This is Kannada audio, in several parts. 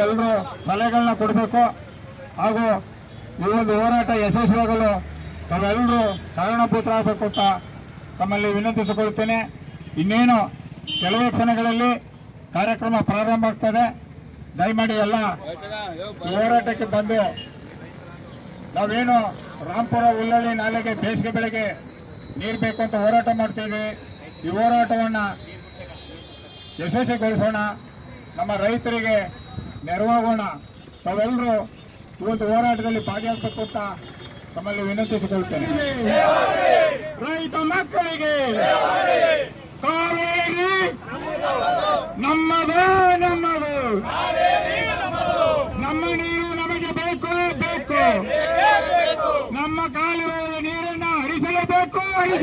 ತಾವೆಲ್ಲರೂ ಸಲಹೆಗಳನ್ನ ಕೊಡಬೇಕು ಹಾಗೂ ಈ ಒಂದು ಹೋರಾಟ ಯಶಸ್ವಿಯಾಗಲು ತಾವೆಲ್ಲರೂ ಕಾರಣಭೂತರಾಗಬೇಕು ಅಂತ ತಮ್ಮಲ್ಲಿ ವಿನಂತಿಸಿಕೊಳ್ಳುತ್ತೇನೆ. ಇನ್ನೇನು ಕೆಲವೇ ಕ್ಷಣಗಳಲ್ಲಿ ಕಾರ್ಯಕ್ರಮ ಪ್ರಾರಂಭ ಆಗ್ತದೆ. ದಯಮಾಡಿ ಎಲ್ಲ ಹೋರಾಟಕ್ಕೆ ಬಂದು ನಾವೇನು ರಾಂಪುರ ಹುಲ್ಲಳ್ಳಿ ನಾಲೆಗೆ ಬೇಸಿಗೆ ಬೆಳೆಗೆ ನೀರು ಬೇಕು ಅಂತ ಹೋರಾಟ ಮಾಡ್ತೀವಿ. ಈ ಹೋರಾಟವನ್ನು ಯಶಸ್ವಿಗೊಳಿಸೋಣ, ನಮ್ಮ ರೈತರಿಗೆ ನೆರವಾಗೋಣ. ತಾವೆಲ್ಲರೂ ಈ ಒಂದು ಹೋರಾಟದಲ್ಲಿ ಭಾಗಿಯಾಗಬೇಕು ಅಂತ ತಮ್ಮಲ್ಲಿ ವಿನಂತಿಸಿಕೊಳ್ತೇನೆ. ರೈತ ಮಕ್ಕಳಿಗೆ ಕಾವೇರಿ ನಮ್ಮದು, ನಮ್ಮ ನೀರು ನಮಗೆ ಬೇಕು. ನಮ್ಮ ಕಾಲುವೆಯ ನೀರನ್ನು ಹರಿಸಲೇಬೇಕು.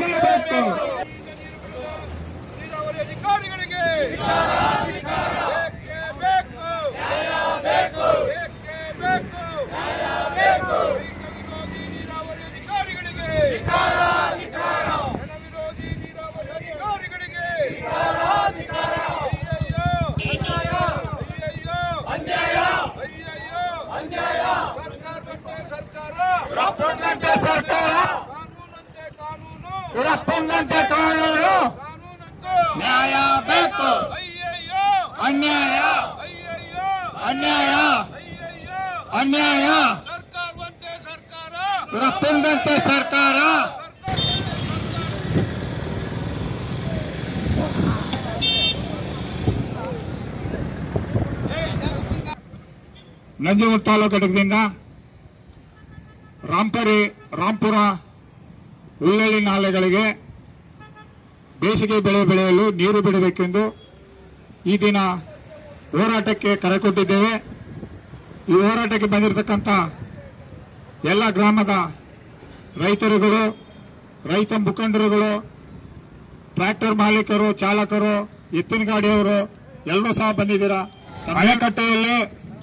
ರಪ್ಪಂದಂತೆ ಕಾನೂನು, ನ್ಯಾಯ ಬೇಕು. ಅನ್ಯಾಯ ರಪ್ಪಂದಂತೆ ಸರ್ಕಾರ. ನಂಜನಗೂಡು ತಾಲೂಕು ಘಟಕದಿಂದ ರಾಂಪುರ ಹುಲ್ಲಳ್ಳಿ ನಾಲೆಗಳಿಗೆ ಬೇಸಿಗೆ ಬೆಳೆ ಬೆಳೆಯಲು ನೀರು ಬಿಡಬೇಕೆಂದು ಈ ದಿನ ಹೋರಾಟಕ್ಕೆ ಕರೆ ಕೊಟ್ಟಿದ್ದೇವೆ. ಈ ಹೋರಾಟಕ್ಕೆ ಬಂದಿರತಕ್ಕಂಥ ಎಲ್ಲ ಗ್ರಾಮದ ರೈತರುಗಳು, ರೈತ ಮುಖಂಡರುಗಳು, ಟ್ರ್ಯಾಕ್ಟರ್ ಮಾಲೀಕರು, ಚಾಲಕರು, ಎತ್ತಿನ ಗಾಡಿಯವರು ಎಲ್ಲರೂ ಸಹ ಬಂದಿದ್ದೀರಾ. ಅಣೆಕಟ್ಟೆಯಲ್ಲಿ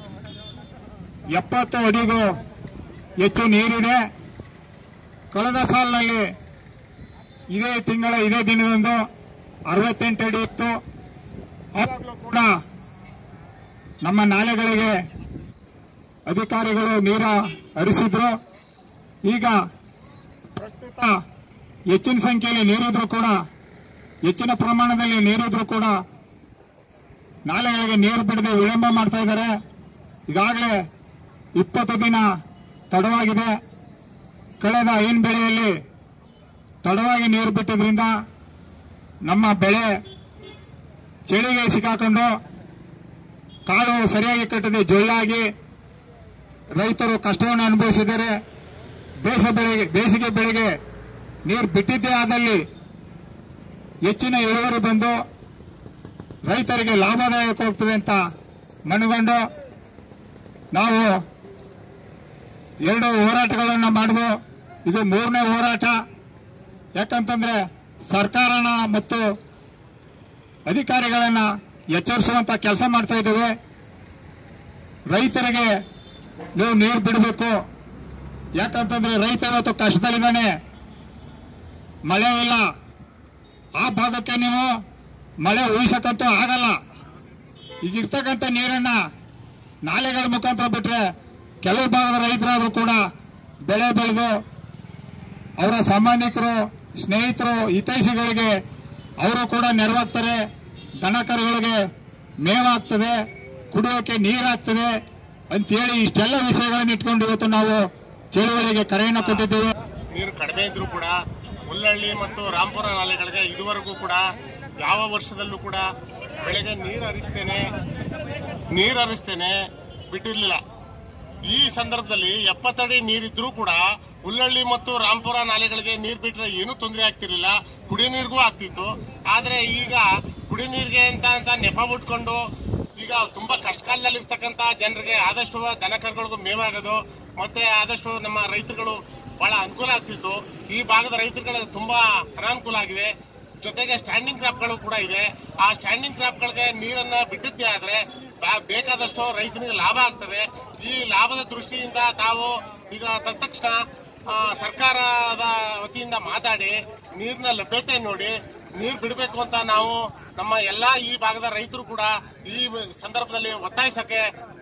70 ಅಡಿಗೂ ಹೆಚ್ಚು ನೀರಿದೆ. ಕಳೆದ ಸಾಲಿನಲ್ಲಿ ಇದೇ ದಿನದಂದು 68 ಅಡಿ ಇತ್ತು. ಆವಾಗಲೂ ಕೂಡ ನಮ್ಮ ನಾಲೆಗಳಿಗೆ ಅಧಿಕಾರಿಗಳು ನೀರು ಹರಿಸಿದ್ರು. ಈಗ ಪ್ರಸ್ತುತ ಹೆಚ್ಚಿನ ಸಂಖ್ಯೆಯಲ್ಲಿ ನೀರಿದ್ರು ಕೂಡ, ಹೆಚ್ಚಿನ ಪ್ರಮಾಣದಲ್ಲಿ ನೀರಿದ್ರು ಕೂಡ ನಾಲೆಗಳಿಗೆ ನೀರು ಬಿಡದೆ ವಿಳಂಬ ಮಾಡ್ತಾ ಇದ್ದಾರೆ. ಈಗಾಗಲೇ 20 ದಿನ ತಡವಾಗಿದೆ. ಕಳೆದ ಐನ್ ಬೆಳೆಯಲ್ಲಿ ತಡವಾಗಿ ನೀರು ಬಿಟ್ಟಿದ್ರಿಂದ ನಮ್ಮ ಬೆಳೆ ಚಳಿಗೆ ಸಿಕ್ಕಾಕೊಂಡು ಕಾಳು ಸರಿಯಾಗಿ ಕಟ್ಟದೆ ಜೊಳ್ಳಾಗಿ ರೈತರು ಕಷ್ಟವನ್ನು ಅನುಭವಿಸಿದ್ದಾರೆ. ಬೇಸಿಗೆ ಬೆಳೆಗೆ ನೀರು ಬಿಟ್ಟಿದ್ದೇ ಆದಲ್ಲಿ ಹೆಚ್ಚಿನ ಇಳುವರಿ ಬಂದು ರೈತರಿಗೆ ಲಾಭದಾಯಕವಾಗ್ತದೆ ಅಂತ ಮನಗಂಡು ನಾವು 2 ಹೋರಾಟಗಳನ್ನು ಮಾಡಿದ್ವು. ಇದು 3ನೇ ಹೋರಾಟ. ಯಾಕಂತಂದ್ರೆ ಸರ್ಕಾರನ ಮತ್ತು ಅಧಿಕಾರಿಗಳನ್ನ ಎಚ್ಚರಿಸುವಂತ ಕೆಲಸ ಮಾಡ್ತಾ ಇದ್ದೇವೆ. ರೈತರಿಗೆ ನೀವು ನೀರು ಬಿಡಬೇಕು. ಯಾಕಂತಂದ್ರೆ ರೈತ ಇವತ್ತು ಕಷ್ಟದಲ್ಲಿದ್ದಾನೆ, ಮಳೆ ಇಲ್ಲ. ಆ ಭಾಗಕ್ಕೆ ನೀವು ಮಳೆ ಉಳಿಸಕ್ಕಂತೂ ಆಗಲ್ಲ. ಈಗಿರ್ತಕ್ಕಂಥ ನೀರನ್ನ ನಾಲೆಗಳ ಮುಖಾಂತರ ಬಿಟ್ರೆ ಕೆಲವು ಭಾಗದ ರೈತರಾದ್ರೂ ಕೂಡ ಬೆಳೆ ಬೆಳೆದು ಅವರ ಸಂಬಂಧಿಕರು, ಸ್ನೇಹಿತರು, ಹಿತೈಷಿಗಳಿಗೆ ಅವರು ಕೂಡ ನೆರವಾಗ್ತಾರೆ. ದನ ಕರುಗಳಿಗೆ ಮೇವಾಗ್ತದೆ, ಕುಡಿಯೋಕೆ ನೀರಾಗ್ತದೆ ಅಂತೇಳಿ ಇಷ್ಟೆಲ್ಲ ವಿಷಯಗಳನ್ನು ಇಟ್ಕೊಂಡು ಇವತ್ತು ನಾವು ಚಳುವಳಿಗೆ ಕರೆಯನ್ನು ಕೊಟ್ಟಿದ್ದೇವೆ. ನೀರು ಕಡಿಮೆ ಇದ್ರೂ ಕೂಡ ಹುಲ್ಲಳ್ಳಿ ಮತ್ತು ರಾಂಪುರ ನಾಲೆಗಳಿಗೆ ಇದುವರೆಗೂ ಕೂಡ ಯಾವ ವರ್ಷದಲ್ಲೂ ಕೂಡ ಬೆಳೆಗೆ ನೀರು ಹರಿಸ್ತೇನೆ ಬಿಟ್ಟಿರಲಿಲ್ಲ. ಈ ಸಂದರ್ಭದಲ್ಲಿ 70 ಅಡಿ ನೀರಿದ್ರೂ ಕೂಡ ಹುಲ್ಲಳ್ಳಿ ಮತ್ತು ರಾಂಪುರ ನಾಲೆಗಳಿಗೆ ನೀರು ಬಿಟ್ಟರೆ ಏನೂ ತೊಂದರೆ ಆಗ್ತಿರ್ಲಿಲ್ಲ, ಕುಡಿಯೋ ನೀರಿಗೂ ಆಗ್ತಿತ್ತು. ಆದ್ರೆ ಈಗ ಕುಡಿಯೋ ನೀರಿಗೆ ಅಂತ ನೆಪ ಬಿಟ್ಕೊಂಡು ಈಗ ತುಂಬಾ ಕಷ್ಟಕಾಲದಲ್ಲಿ ಇರ್ತಕ್ಕಂಥ ಜನರಿಗೆ ಆದಷ್ಟು ದನ ಕರುಗಳಿಗೂ ಮೇವಾಗೋದು ಮತ್ತೆ ಆದಷ್ಟು ನಮ್ಮ ರೈತರುಗಳು ಬಹಳ ಅನುಕೂಲ ಆಗ್ತಿತ್ತು. ಈ ಭಾಗದ ರೈತರುಗಳಿಗೆ ತುಂಬಾ ಅನಾನುಕೂಲ ಆಗಿದೆ. ಜೊತೆಗೆ ಸ್ಟ್ಯಾಂಡಿಂಗ್ ಕ್ರಾಪ್ಗಳು ಕೂಡ ಇದೆ. ಆ ಸ್ಟ್ಯಾಂಡಿಂಗ್ ಕ್ರಾಪ್ಗಳಿಗೆ ನೀರನ್ನ ಬಿಟ್ಟಿದ್ದೇ ಆದ್ರೆ ಬೇಕಾದಷ್ಟು ರೈತನಿಗೆ ಲಾಭ ಆಗ್ತದೆ. ಈ ಲಾಭದ ದೃಷ್ಟಿಯಿಂದ ತಾವು ಈಗ ತಕ್ಷಣ ಸರ್ಕಾರದ ವತಿಯಿಂದ ಮಾತಾಡಿ ನೀರಿನ ಲಭ್ಯತೆ ನೋಡಿ ನೀರು ಬಿಡಬೇಕು ಅಂತ ನಾವು ನಮ್ಮ ಎಲ್ಲಾ ಈ ಭಾಗದ ರೈತರು ಕೂಡ ಈ ಸಂದರ್ಭದಲ್ಲಿ ಒತ್ತಾಯಿಸಕ್ಕೆ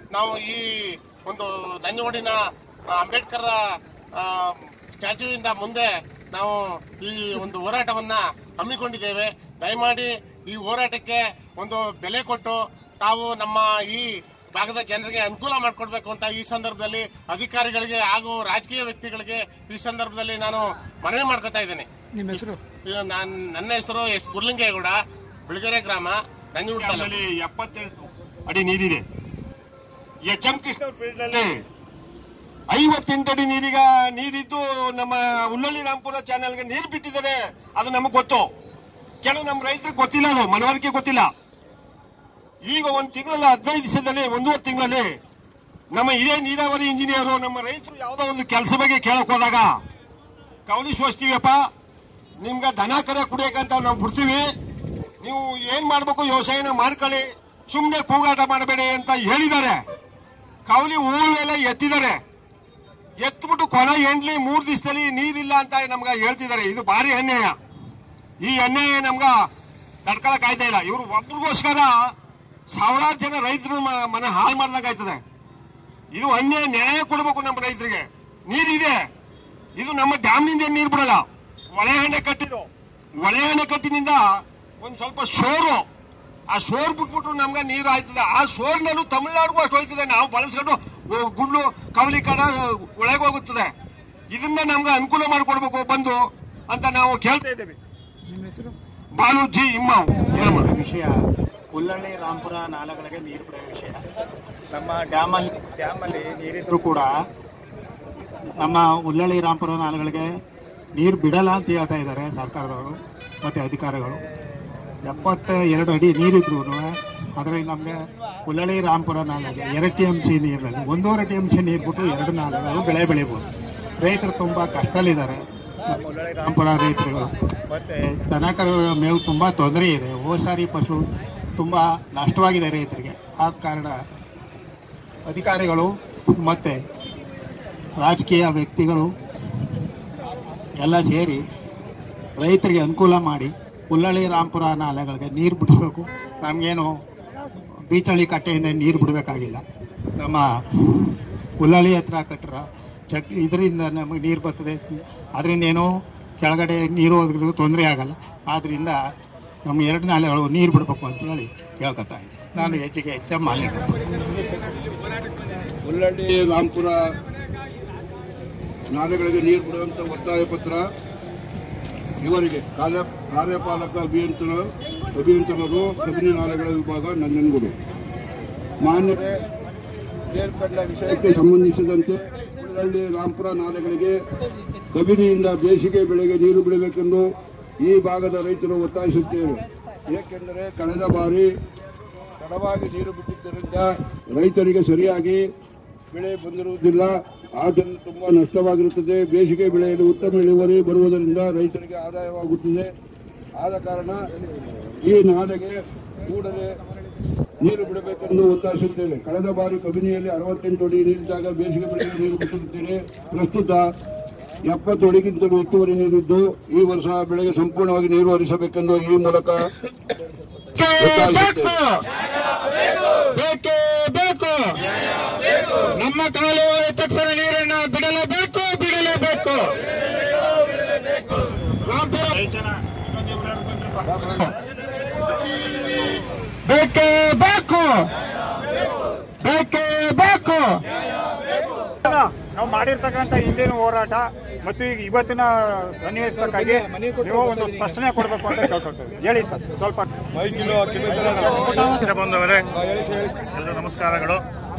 ನಾವು ಈ ಒಂದು ನಂಜನಗೂಡಿನ ಅಂಬೇಡ್ಕರ್ ಸ್ಟ್ಯಾಚ್ಯೂವಿಂದ ಮುಂದೆ ನಾವು ಈ ಒಂದು ಹೋರಾಟವನ್ನ ಹಮ್ಮಿಕೊಂಡಿದ್ದೇವೆ. ದಯಮಾಡಿ ಈ ಹೋರಾಟಕ್ಕೆ ಒಂದು ಬೆಲೆ ಕೊಟ್ಟು ತಾವು ನಮ್ಮ ಈ ಭಾಗದ ಜನರಿಗೆ ಅನುಕೂಲ ಮಾಡಿಕೊಡ್ಬೇಕು ಅಂತ ಈ ಸಂದರ್ಭದಲ್ಲಿ ಅಧಿಕಾರಿಗಳಿಗೆ ಹಾಗೂ ರಾಜಕೀಯ ವ್ಯಕ್ತಿಗಳಿಗೆ ಈ ಸಂದರ್ಭದಲ್ಲಿ ನಾನು ಮನವಿ ಮಾಡ್ಕೊತಾ ಇದ್ದೇನೆ. ನನ್ನ ಹೆಸರು ಎಸ್ ಗುರ್ಲಿಂಗೇಗೌಡ, ಬಿಳಗೆರೆ ಗ್ರಾಮ, ನಂಜನಗೂಡು ತಾಲೂಕು. 78 ಅಡಿ ನೀರಿದೆ. ಎಚ್.ಎಂ. ಕೃಷ್ಣ ಫೀಲ್ಡ್ ನಲ್ಲಿ 58 ಅಡಿ ನೀರಿದ್ದು ನಮ್ಮ ಉಲ್ಲಳ್ಳಿ ರಾಂಪುರ ಚಾನೆಲ್ಗೆ ನೀರು ಬಿಟ್ಟಿದ್ದಾರೆ. ಅದು ನಮಗೆ ಗೊತ್ತು, ಕೆಲವು ನಮ್ಮ ರೈತರಿಗೆ ಗೊತ್ತಿಲ್ಲ, ಅದು ಮನವರಿಕೆ ಗೊತ್ತಿಲ್ಲ. ಈಗ 1 ತಿಂಗಳಲ್ಲಿ 15 ದಿವಸದಲ್ಲಿ 1.5 ತಿಂಗಳಲ್ಲಿ ನಮ್ಮ ಹಿರಿಯ ನೀರಾವರಿ ಇಂಜಿನಿಯರು ನಮ್ಮ ರೈತರು ಯಾವುದೋ ಒಂದು ಕೆಲಸ ಬಗ್ಗೆ ಕೇಳಕ್ ಹೋದಾಗ ಕವಲಿ ಸೋಸ್ತೀವಪ್ಪ, ನಿಮ್ಗೆ ದನ ಕರೆ ಕುಡಿಯಕಂತ ನಾವು ಬಿಡ್ತೀವಿ, ನೀವು ಏನ್ ಮಾಡ್ಬೇಕು ವ್ಯವಸಾಯನ ಮಾಡ್ಕೊಳ್ಳಿ, ಸುಮ್ಮನೆ ಕೂಗಾಟ ಮಾಡಬೇಡಿ ಅಂತ ಹೇಳಿದ್ದಾರೆ. ಕವಲಿ ಹೂವೆಲ್ಲ ಎತ್ತಿದ್ದಾರೆ. ಎತ್ಬಿಟ್ಟು ಕೊನೆ ಎಂಡ್ಲಿ 3 ದಿವಸದಲ್ಲಿ ನೀರಿಲ್ಲ ಅಂತ ನಮ್ಗೆ ಹೇಳ್ತಿದ್ದಾರೆ. ಇದು ಭಾರಿ ಅನ್ಯಾಯ. ಈ ಅನ್ಯಾಯ ನಮ್ಗ ತಡ್ಕೊಳಕ್ ಆಯ್ತಾ ಇಲ್ಲ. ಇವ್ರು ಒಬ್ರಿಗೋಸ್ಕರ ಸಾವಿರಾರು ಜನ ರೈತರು ಮನೆ ಹಾಳು ಮಾಡ್ದಾಗಾಯ್ತದೆ. ಇದು ಅನ್ಯಾಯ. ನ್ಯಾಯ ಕೊಡಬೇಕು ನಮ್ಮ ರೈತರಿಗೆ. ನೀರಿದೆ, ಇದು ನಮ್ಮ ಡ್ಯಾಮ್ನಿಂದ ನೀರು ಬಿಡಲ್ಲ. ಒಳೆ ಅಣೆಕಟ್ಟಿನಿಂದ ಒಂದ್ ಸ್ವಲ್ಪ ಸೋರು, ಆ ಸೋರ್ ಬಿಟ್ಬಿಟ್ಟು ನಮ್ಗೆ ನೀರು ಆಯ್ತದೆ. ಆ ಸೋರ್ನಲ್ಲೂ ತಮಿಳುನಾಡಿಗೂ ಅಷ್ಟು ಹೋಯ್ತದೆ. ನಾವು ಬಳಸ್ಕೊಂಡು ಗುಡ್ಲು ಕವಲಿ ಕಡ ಒಳಗೆ ಹೋಗುತ್ತದೆ. ಇದನ್ನ ನಮ್ಗೆ ಅನುಕೂಲ ಮಾಡಿಕೊಡ್ಬೇಕು ಬಂದು ಅಂತ ನಾವು ಕೇಳ್ತಾ ಇದ್ದೇವೆ. ಬಾಲು ಜಿ ಇಮ್ಮಾವ್. ವಿಷಯ ಉಲ್ಲಳ್ಳಿ ರಾಂಪುರ ನಾಲೆಗಳಿಗೆ ನೀರು ಬಿಡುವ ವಿಷಯ. ನಮ್ಮ ಡ್ಯಾಮಲ್ಲಿ ನೀರಿದ್ರು ಕೂಡ ನಮ್ಮ ಉಲ್ಲಳ್ಳಿ ರಾಂಪುರ ನಾಲೆಗಳಿಗೆ ನೀರು ಬಿಡಲ್ಲ ಅಂತ ಹೇಳ್ತಾ ಇದ್ದಾರೆ ಸರ್ಕಾರದವರು ಮತ್ತು ಅಧಿಕಾರಿಗಳು. 72 ಅಡಿ ನೀರಿದ್ರು ಅದರಲ್ಲಿ ನಮಗೆ ಉಲ್ಲಳ್ಳಿ ರಾಂಪುರ ನಾಲೆಗೆ 2 TMC ನೀರಿನಲ್ಲಿ 1.5 TMC ನೀರು ಬಿಟ್ಟು 2 ನಾಲೆಗಳು ಬೆಳೆ ಬೆಳಿಬೋದು. ರೈತರು ತುಂಬ ಕಷ್ಟದಲ್ಲಿದ್ದಾರೆ. ಉಲ್ಲಳ್ಳಿ ರಾಂಪುರ ರೈತರುಗಳು ಮತ್ತು ದನಕರುಗಳ ಮೇವು ತುಂಬ ತೊಂದರೆ ಇದೆ. ಹೋದ ಸಾರಿ ಪಶು ತುಂಬ ನಷ್ಟವಾಗಿದೆ ರೈತರಿಗೆ. ಆದ ಕಾರಣ ಅಧಿಕಾರಿಗಳು ಮತ್ತು ರಾಜಕೀಯ ವ್ಯಕ್ತಿಗಳು ಎಲ್ಲ ಸೇರಿ ರೈತರಿಗೆ ಅನುಕೂಲ ಮಾಡಿ ಉಲ್ಲಳ್ಳಿ ರಾಂಪುರ ನಾಲೆಗಳಿಗೆ ನೀರು ಬಿಡಿಸ್ಬೇಕು. ನಮಗೇನು ಬೀಚಳ್ಳಿ ಕಟ್ಟೆಯಿಂದ ನೀರು ಬಿಡಬೇಕಾಗಿಲ್ಲ. ನಮ್ಮ ಉಲ್ಲಳ್ಳಿ ಹತ್ರ ಕಟ್ಟರ ಇದರಿಂದ ನಮಗೆ ನೀರು ಬರ್ತದೆ. ಅದರಿಂದ ಏನೋ ಕೆಳಗಡೆ ನೀರು ಹೋದ್ರೂ ತೊಂದರೆ ಆಗಲ್ಲ. ಆದ್ದರಿಂದ ನಮ್ಮ 2 ನಾಲೆಗಳು ನೀರು ಬಿಡಬೇಕು ಅಂತ ಹೇಳಿ ಕೇಳ್ಕೊತಾ ಇದ್ದೆ. ನಾನು ಹೆಚ್ಚಿಗೆ ಮಾಲಿಕ. ಉಲ್ಲಳ್ಳಿ ರಾಂಪುರ ನಾಲೆಗಳಿಗೆ ನೀರು ಬಿಡುವಂಥ ಒತ್ತಾಯ ಪತ್ರ ಇವರಿಗೆ ಕಾರ್ಯಪಾಲಕ ಅಭಿಯಂತರರು ಕಬಿನಿ ನಾಲೆಗಳ ವಿಭಾಗ ನಂಜನಗೂಡು. ಮಾನ್ಯರೇ, ಮೇಲ್ಕಂಡ ವಿಷಯಕ್ಕೆ ಸಂಬಂಧಿಸಿದಂತೆ ಉಲ್ಲಳ್ಳಿ ರಾಂಪುರ ನಾಲೆಗಳಿಗೆ ಕಬಿನಿಯಿಂದ ಬೇಸಿಗೆ ಬೆಳೆಗೆ ನೀರು ಬಿಡಬೇಕೆಂದು ಈ ಭಾಗದ ರೈತರು ಒತ್ತಾಯಿಸುತ್ತೇವೆ. ಏಕೆಂದರೆ ಕಳೆದ ಬಾರಿ ತಡವಾಗಿ ನೀರು ಬಿಟ್ಟಿದ್ದರಿಂದ ರೈತರಿಗೆ ಸರಿಯಾಗಿ ಬೆಳೆ ಬಂದಿರುವುದಿಲ್ಲ. ಆದ್ದರಿಂದ ತುಂಬಾ ನಷ್ಟವಾಗಿರುತ್ತದೆ. ಬೇಸಿಗೆ ಬೆಳೆಯಲ್ಲಿ ಉತ್ತಮ ಇಳುವರಿ ಬರುವುದರಿಂದ ರೈತರಿಗೆ ಆದಾಯವಾಗುತ್ತದೆ. ಆದ ಕಾರಣ ಈ ನಾಲೆಗೆ ಕೂಡಲೇ ನೀರು ಬಿಡಬೇಕೆಂದು ಒತ್ತಾಯಿಸುತ್ತೇವೆ. ಕಳೆದ ಬಾರಿ ಕಬಿನಿಯಲ್ಲಿ 68 ಅಡಿ ನೀರಿದ್ದಾಗ ಬೇಸಿಗೆ ಬೆಳೆಗೆ ನೀರು ಬಿಟ್ಟಿರುತ್ತೇವೆ. ಪ್ರಸ್ತುತ 70 ಅಡಿಗಿಂತಲೂ ಹೆಚ್ಚುವರಿ ನೀರಿದ್ದು ಈ ವರ್ಷ ಬೆಳೆಗೆ ಸಂಪೂರ್ಣವಾಗಿ ನೀರು ಹರಿಸಬೇಕೆಂದು ಈ ಮೂಲಕ ಬೇಕೇ ಬೇಕು. ನಮ್ಮ ಕಾಲುವೆ ತಕ್ಷಣ ನೀರನ್ನು ಬಿಡಲೇಬೇಕು. ಬೇಕೇ ಬೇಕು. ನಾವು ಮಾಡಿರ್ತಕ್ಕಂಥ ಹಿಂದಿನ ಹೋರಾಟ ಮತ್ತು ಈಗ ಇವತ್ತಿನ ಸನ್ನಿವೇಶಕ್ಕಾಗಿ ನೀವು ಒಂದು ಸ್ಪಷ್ಟನೆ ಕೊಡಬೇಕು ಅಂತ ಕೇಳ್ಕೊಳ್ತೇವೆ. ಹೇಳಿ ಸರ್ ಸ್ವಲ್ಪ. ಬಂದವರೇ ಎಲ್ಲರೂ ನಮಸ್ಕಾರಗಳು.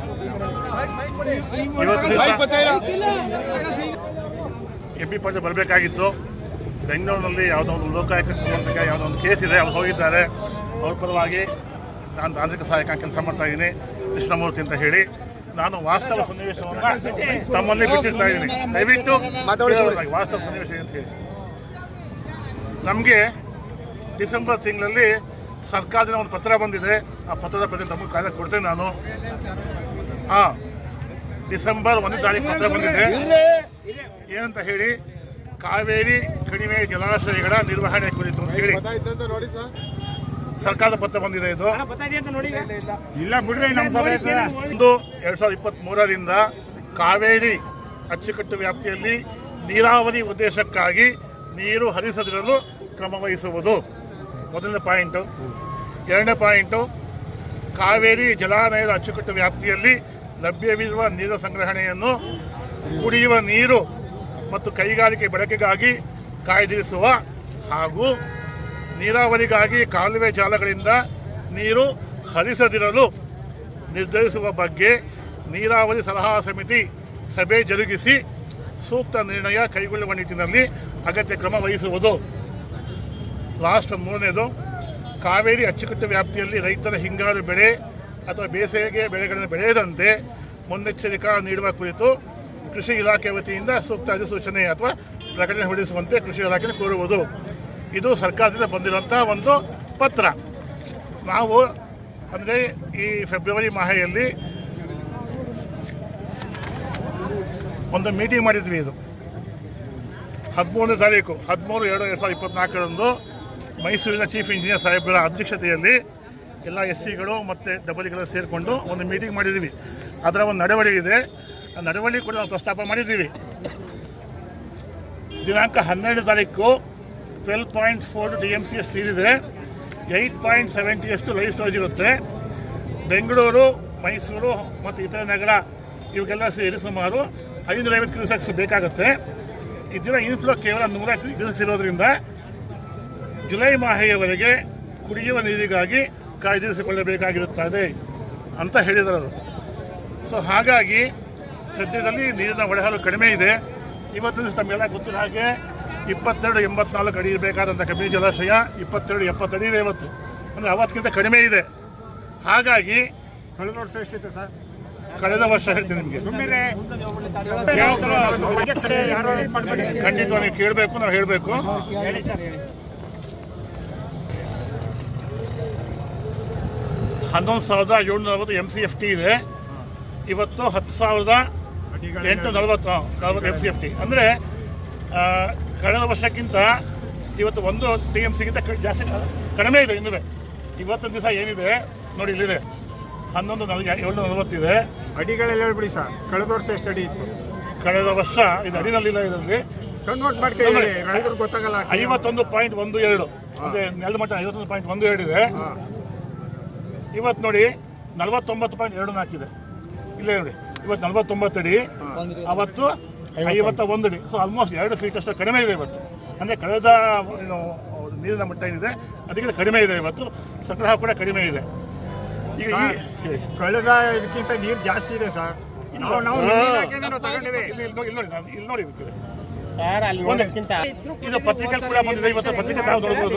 MP ಪಾಟೀಲ್ ಬರಬೇಕಾಗಿತ್ತು. ಬೆಂಗಳೂರಿನಲ್ಲಿ ಯಾವುದೋ ಒಂದು ಲೋಕಾಯುಕ್ತ ಸಂಬಂಧಕ್ಕೆ ಯಾವುದೋ ಒಂದು ಕೇಸ್ ಇದೆ, ಅವ್ರು ಹೋಗಿದ್ದಾರೆ. ಅವ್ರ ಪರವಾಗಿ ನಾನು ತಾಂತ್ರಿಕ ಸಹಾಯಕ ಕೆಲಸ ಮಾಡ್ತಾ ಇದ್ದೀನಿ, ಕೃಷ್ಣಮೂರ್ತಿ ಅಂತ ಹೇಳಿ. ನಾನು ವಾಸ್ತವ ಸನ್ನಿವೇಶವನ್ನು ತಮ್ಮಲ್ಲಿ ಬಿಟ್ಟಿರ್ತಾ ಇದ್ದೀನಿ. ದಯವಿಟ್ಟು ವಾಸ್ತವ ಸನ್ನಿವೇಶ ಅಂತ ಹೇಳಿ. ನಮಗೆ ಡಿಸೆಂಬರ್ ತಿಂಗಳಲ್ಲಿ ಸರ್ಕಾರದಿಂದ ಒಂದು ಪತ್ರ ಬಂದಿದೆ. ಆ ಪತ್ರದ ಪ್ರತಿ ತಮಗೆ ಕಾಯ್ದೆ ಕೊಡ್ತೇನೆ ನಾನು. ಡಿಸೆಂಬರ್ 1 ತಾರೀಕು ಪತ್ರ ಬಂದಿದೆ. ಏನಂತ ಹೇಳಿ, ಕಾವೇರಿ ಕಣಿವೆ ಜಲಾಶಯಗಳ ನಿರ್ವಹಣೆ ಕುರಿತು ಅಂತ ಹೇಳಿ ಸರ್ಕಾರದ ಪತ್ರ ಬಂದಿದೆ. ಇದು ಇಲ್ಲ ಬಿಡ್ರಿ, ನಮ್ಗೆ 2023ರಿಂದ ಕಾವೇರಿ ಅಚ್ಚುಕಟ್ಟು ವ್ಯಾಪ್ತಿಯಲ್ಲಿ ನೀರಾವರಿ ಉದ್ದೇಶಕ್ಕಾಗಿ ನೀರು ಹರಿಸದಿರಲು ಕ್ರಮ ವಹಿಸುವುದು ಮೊದಲನೇ ಪಾಯಿಂಟು. ಎರಡನೇ ಪಾಯಿಂಟು, ಕಾವೇರಿ ಜಲಾನಯದ ಅಚ್ಚುಕಟ್ಟು ವ್ಯಾಪ್ತಿಯಲ್ಲಿ ಲಭ್ಯವಿರುವ ನೀರಿನ ಸಂಗ್ರಹಣೆಯನ್ನು ಕುಡಿಯುವ ನೀರು ಮತ್ತು ಕೈಗಾರಿಕೆ ಬಳಕೆಗಾಗಿ ಕಾಯ್ದಿರಿಸುವ ಹಾಗೂ ನೀರಾವರಿಗಾಗಿ ಕಾಲುವೆ ಜಾಲಗಳಿಂದ ನೀರು ಹರಿಸದಿರಲು ನಿರ್ಧರಿಸುವ ಬಗ್ಗೆ ನೀರಾವರಿ ಸಲಹಾ ಸಮಿತಿ ಸಭೆ ಜರುಗಿಸಿ ಸೂಕ್ತ ನಿರ್ಣಯ ಕೈಗೊಳ್ಳುವ ನಿಟ್ಟಿನಲ್ಲಿ ಅಗತ್ಯ ಕ್ರಮ ವಹಿಸುವುದು. ಲಾಸ್ಟ್ ಮೂರನೇದು, ಕಾವೇರಿ ಅಚ್ಚುಕಟ್ಟು ವ್ಯಾಪ್ತಿಯಲ್ಲಿ ರೈತರ ಹಿಂಗಾರು ಬೆಳೆ ಅಥವಾ ಬೇಸಿಗೆ ಬೆಳೆಗಳನ್ನು ಬೆಳೆಯದಂತೆ ಮುನ್ನೆಚ್ಚರಿಕಾ ನೀಡುವ ಕುರಿತು ಕೃಷಿ ಇಲಾಖೆ ವತಿಯಿಂದ ಸೂಕ್ತ ಅಧಿಸೂಚನೆ ಅಥವಾ ಪ್ರಕಟಣೆ ಹೊರಡಿಸುವಂತೆ ಕೃಷಿ ಇಲಾಖೆ ಕೋರುವುದು. ಇದು ಸರ್ಕಾರದಿಂದ ಬಂದಿರುವಂತಹ ಒಂದು ಪತ್ರ. ನಾವು ಅಂದರೆ ಈ ಫೆಬ್ರವರಿ ಮಾಹೆಯಲ್ಲಿ ಒಂದು ಮೀಟಿಂಗ್ ಮಾಡಿದ್ವಿ. ಇದು 13ನೇ ತಾರೀಕು 13/2/2024 ಮೈಸೂರಿನ ಚೀಫ್ ಇಂಜಿನಿಯರ್ ಸಾಹೇಬರ ಅಧ್ಯಕ್ಷತೆಯಲ್ಲಿ ಎಲ್ಲ SCಗಳು ಮತ್ತು ಡಬಲ್ಗಳು ಸೇರಿಕೊಂಡು ಒಂದು ಮೀಟಿಂಗ್ ಮಾಡಿದ್ದೀವಿ. ಅದರ ಒಂದು ನಡವಳಿ ಇದೆ. ಆ ನಡವಳಿ ಕೂಡ ನಾವು ಪ್ರಸ್ತಾಪ ಮಾಡಿದ್ದೀವಿ. ದಿನಾಂಕ 12ನೇ ತಾರೀಕು 12.4 TMCS ನೀರಿದೆ. 8.70 ಲೈವ್ ಸ್ಟೋರೇಜ್ ಇರುತ್ತೆ. ಬೆಂಗಳೂರು, ಮೈಸೂರು ಮತ್ತು ಇತರ ನಗರ ಇವೆಲ್ಲ ಸೇರಿ ಸುಮಾರು 550 ಕ್ಯೂಸೆಕ್ಸ್ ಬೇಕಾಗುತ್ತೆ. ಇದರ ಇನ್ಫ್ಲೋ ಕೇವಲ 100 ಕ್ಯೂಸೆಕ್ಸ್ ಇರೋದ್ರಿಂದ ಜುಲೈ ಮಾಹೆಯವರೆಗೆ ಕುಡಿಯುವ ನೀರಿಗಾಗಿ ಕಾಯ್ದಿರಿಸಿಕೊಳ್ಳಬೇಕಾಗಿರುತ್ತದೆ ಅಂತ ಹೇಳಿದರು. ಸೊ ಹಾಗಾಗಿ ಸದ್ಯದಲ್ಲಿ ನೀರಿನ ಒಳಹರಿವು ಕಡಿಮೆ ಇದೆ. ಇವತ್ತು ತಮಗೆಲ್ಲ ಗೊತ್ತಿರೋ ಹಾಗೆ 2284 ಅಡಿ ಇರಬೇಕಾದಂಥ ಕಬಿನಿ ಜಲಾಶಯ 2270 ಅಡಿ ಇದೆ ಇವತ್ತು. ಅಂದರೆ ಅವತ್ತಿಗಿಂತ ಕಡಿಮೆ ಇದೆ. ಹಾಗಾಗಿ ಕಳೆದ ವರ್ಷ ಎಷ್ಟಿತ್ತು ಸರ್? ಕಳೆದ ವರ್ಷ ಹೇಳ್ತೀನಿ ನಿಮಗೆ, ಖಂಡಿತ ನೀವು ಕೇಳಬೇಕು, ನಾವು ಹೇಳಬೇಕು. 11,740 MCFT ಇದೆ. ಇವತ್ತು 10,840 MCFT. ಅಂದರೆ ಕಳೆದ ವರ್ಷಕ್ಕಿಂತ ಇವತ್ತು 1 TMCಗಿಂತ ಜಾಸ್ತಿ ಕಡಿಮೆ ಇದೆ. ಇನ್ನೂ ಇವತ್ತೊಂದು ದಿವಸ ಏನಿದೆ ನೋಡಿ, ಇಲ್ಲಿದೆ 11,740 ಇದೆ. ಅಡಿಗಳೆಲ್ಲ ಹೇಳ್ಬಿಡಿ ಸರ್. ಕಳೆದ ವರ್ಷ ಎಷ್ಟು ಅಡಿ ಇತ್ತು? ಕಳೆದ ವರ್ಷ ಇದು ಅಡಿನಲ್ಲಿಲ್ಲ, ಇದರಲ್ಲಿ ಕನ್ವರ್ಟ್ ಮಾಡ್ಕೊಳ್ಳಿ, ರೈತರು ಗೊತ್ತಾಗಲ್ಲ. 51.12 ಅಂದ್ರೆ ನೆಲದ ಮಟ್ಟ 51.12 ಇದೆ. ಇವತ್ತು ನೋಡಿ 49.24 ಇದೆ. ಇಲ್ಲೇ ನೋಡಿ, ಇವತ್ತು 49 ಅಡಿ, ಅವತ್ತು 51 ಅಡಿ. ಸೊ ಆಲ್ಮೋಸ್ಟ್ 2 ಫೀಟ್ ಅಷ್ಟು ಕಡಿಮೆ ಇದೆ ಇವತ್ತು. ಅಂದರೆ ಕಳೆದ ನೀರಿನ ಮಟ್ಟ ಏನಿದೆ ಅದಕ್ಕಿಂತ ಕಡಿಮೆ ಇದೆ. ಇವತ್ತು ಸಂಗ್ರಹ ಕೂಡ ಕಡಿಮೆ ಇದೆ. ಈಗ ಕಳೆದ ಇದಕ್ಕಿಂತ ನೀರು ಜಾಸ್ತಿ ಇದೆ ಸರ್. ನಾವು ತಗೊಂಡಿವೆ. ಇಲ್ಲಿ ನೋಡಿ ಇದು ಪತ್ರಿಕೆ ಕೂಡ ಬಂದಿದೆ. ಇವತ್ತು ಪತ್ರಿಕೆ ತಾವು ನೋಡ್ಬೋದು.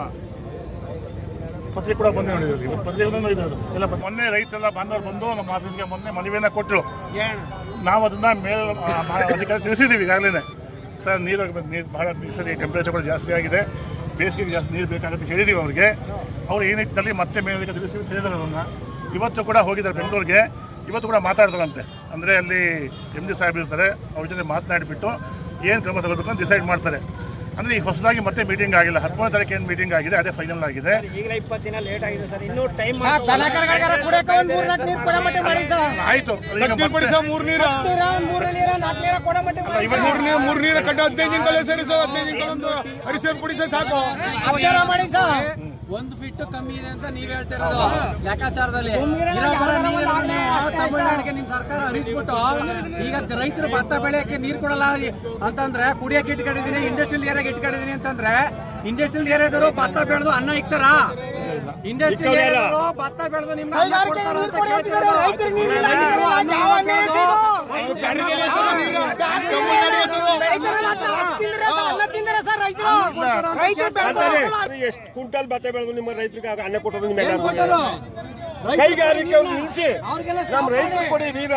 ಪತ್ರಿಕೆ ಕೂಡ ಬಂದು ನೋಡಿದ್ರು. ಇವತ್ತು ಪತ್ರಿಕೆ ಎಲ್ಲ ಮೊನ್ನೆ ರೈತರೆಲ್ಲ ಬಾಂಧವರು ಬಂದು ನಮ್ಮ ಆಫೀಸ್ಗೆ ಮೊನ್ನೆ ಮನವಿಯನ್ನು ಕೊಟ್ಟರು. ನಾವು ಅದನ್ನ ಮೇಲೆ ಅಧಿಕಾರಿ ತಿಳಿಸಿದ್ದೀವಿ ಈಗಾಗಲೇ. ಸರ್ ನೀರು ಬಹಳ ಸರಿ ಟೆಂಪರೇಚರ್ ಕೂಡ ಜಾಸ್ತಿ ಆಗಿದೆ, ಬೇಸಿಗೆಗೆ ಜಾಸ್ತಿ ನೀರು ಬೇಕಾಗುತ್ತೆ ಹೇಳಿದೀವಿ ಅವ್ರಿಗೆ. ಅವರು ಈ ನಿಟ್ಟಿನಲ್ಲಿ ಮತ್ತೆ ಮೇಲೆ ತಿಳಿಸಿ ಹೇಳಿದ್ದಾರೆ. ಅದನ್ನು ಇವತ್ತು ಕೂಡ ಹೋಗಿದ್ದಾರೆ ಬೆಂಗಳೂರಿಗೆ. ಇವತ್ತು ಕೂಡ ಮಾತಾಡ್ತಾರಂತೆ. ಅಂದರೆ ಅಲ್ಲಿ MD ಸಾಹೇಬ್ ಇರ್ತಾರೆ, ಅವ್ರ ಜೊತೆ ಮಾತನಾಡಿಬಿಟ್ಟು ಏನು ಕ್ರಮ ತಗೋಬೇಕು ಅಂತ ಡಿಸೈಡ್ ಮಾಡ್ತಾರೆ. ಅಂದರೆ ಈ ಹೊಸದಾಗಿ ಮತ್ತೆ ಮೀಟಿಂಗ್ ಆಗಿಲ್ಲ. 13ನೇ ತಾರೀಕು ಏನು ಮೀಟಿಂಗ್ ಆಗಿದೆ ಅದೇ ಫೈನಲ್ ಆಗಿದೆ. ಆಯ್ತು, ಒಂದು ಫಿಟ್ ಕಮ್ಮಿ ಇದೆ ಅಂತ ನೀವ್ ಹೇಳ್ತಿರೋದು ಲೆಕ್ಕಾಚಾರದಲ್ಲಿ. ತಮಿಳ್ನಾಡಿಗೆ ನಿಮ್ ಸರ್ಕಾರ ಹರಿಸ್ಬಿಟ್ಟು ಈಗ ರೈತರು ಭತ್ತ ಬೆಳೆಯಕ್ಕೆ ನೀರು ಕೊಡಲ್ಲ ಅಂತಂದ್ರೆ ಕುಡಿಯಕ್ಕೆ ಇಟ್ಕೊಂಡಿದೀನಿ, ಇಂಡಸ್ಟ್ರಿಯಲ್ ಏರಿಯಾಗೆ ಇಟ್ಕೊಂಡಿದೀನಿ ಅಂತಂದ್ರೆ ಇಂಡಸ್ಟ್ರಿಯಲ್ ಏರಿಯಾದವರು ಭತ್ತ ಬೆಳೆದು ಅನ್ನ ಇಕ್ತಾರ? ಇಂಡಸ್ಟ್ರಿಯಲ್ ಏರಿಯಾದವರು ಭತ್ತ ಬೆಳೆದು ನಿಮ್ಗೆ ಎಷ್ಟು ಕ್ವಿಂಟಲ್ ಭತ್ತ ಬೆಳೆದು ನಿಮ್ಮ ರೈತರಿಗೆ ಅನ್ನ ಕೊಟ್ಟರು? ಕೈಗಾರಿಕೆ ನಿಲ್ಲಿಸಿ ನಮ್ಮ ರೈತರು ಕೊಡಿ ನೀರ.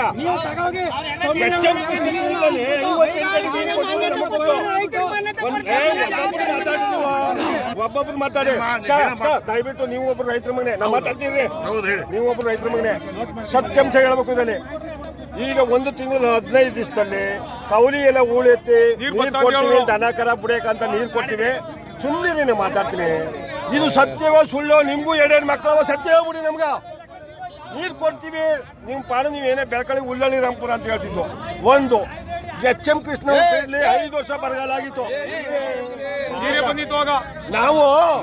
ಒಬ್ಬೊಬ್ರು ಮಾತಾಡಿ. ದಯವಿಟ್ಟು ನೀವು ಒಬ್ರು ರೈತರ ಮನೆ ನಾವು ಮಾತಾಡ್ತೀರಿ. ನೀವು ಒಬ್ರು ರೈತರ ಮನೆ ಸತ್ಯಾಂಶ ಹೇಳ್ಬೇಕು ಇದರಲ್ಲಿ. ಈಗ 1 ತಿಂಗಳು 15 ದಿವಸದಲ್ಲಿ ಕೌಲಿ ಎಲ್ಲ ಉಳೆತ್ತಿ ನೀರು ಕೊಡ್ತೀವಿ, ದನ ಕರ ಬುಡಕಂತ ನೀರು ಕೊಡ್ತೀವಿ. ಸುಮ್ಮನೆ ಮಾತಾಡ್ತೀನಿ. ಇದು ಸತ್ಯವೋ ಸುಳ್ಳು ನಿಮ್ಗೂ ಎರಡೆರಡು ಮಕ್ಕಳವ ಸತ್ಯ ಹೇಳ್ಬಿಡಿ ನಮ್ಗ ನೀರ್ ಕೊಡ್ತೀವಿ ನಿಮ್ ಪಾಡು ನೀವೇನೇ ಬೆಳ್ಕೊಳ್ಳಿ ಉಳ್ಳಳ್ಳಿ ರಾಂಪುರ ಅಂತ ಹೇಳ್ತಿದ್ದು ಒಂದು ಎಚ್.ಎಂ. ಕೃಷ್ಣ ಪೀಡ್ಲಿ 5 ವರ್ಷ ಬರಗಾಲ ಆಗಿತ್ತು ನಾವು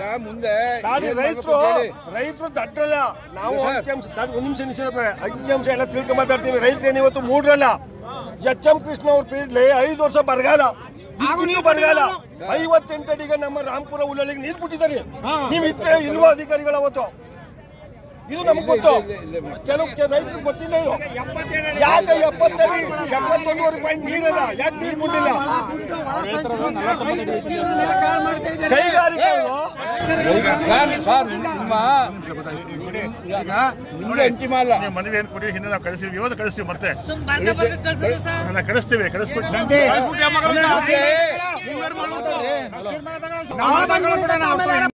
ರೈತರು ದಡ್ಡಲ್ಲ ನಾವು ಅಂಕಿಅಂಶ ಎಲ್ಲ ತಿಳ್ಕೊಂಡ್ ಮಾತಾಡ್ತೀವಿ ರೈತರೇನು ಇವತ್ತು ಮೂಡ್ರಲ್ಲ ಎಚ್.ಎಂ. ಕೃಷ್ಣ ಅವ್ರ ಪೀಡ್ಲಿ 5 ವರ್ಷ ಬರಗಾಲ ಬರಗಾಲ 58 ಅಡಿಗೆ ನಮ್ಮ ರಾಂಪುರ ಉಳ್ಳಳ್ಳಿಗೆ ನೀರು ಬಿಟ್ಟಿದ್ದಾರೆ ನೀವು ಇದ್ರೆ ಇಲ್ವೋ ಅಧಿಕಾರಿಗಳು ಅವತ್ತು ಇದು ನಮ್ಗೆ ಗೊತ್ತು ಕೆಲವು ರೈತರಿಗೆ ಗೊತ್ತಿಲ್ಲ ಇದು ಯಾಕೆ 71 ಪಾಯಿಂಟ್ ನೀರದ ಯಾಕೆ ನೀರು ಬಿಟ್ಟಿಲ್ಲ ಕೈಗಾರಿಕೆಗಳು ಮನವಿ ಏನು ಕೊಡಿ ಹಿಂದೆ ನಾವು ಕಳಿಸ್ತೀವಿ ಇವತ್ತು ಕಳಿಸ್ತೀವಿ ಮತ್ತೆ ಕಳಿಸ್ತೀವಿ